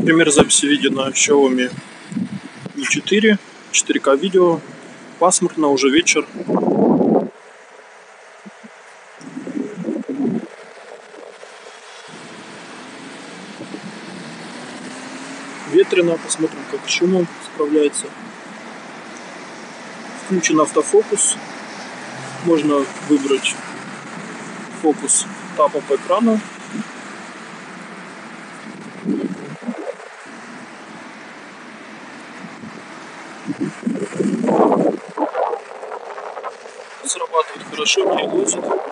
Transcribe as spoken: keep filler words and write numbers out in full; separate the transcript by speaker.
Speaker 1: Пример записи видео на Xiaomi Mi четыре, четыре ка видео, пасмурно, уже вечер. Ветрено, посмотрим, как с шумом справляется. Включен автофокус, можно выбрать фокус тапа по экрану. Срабатывает хорошо, не глючит.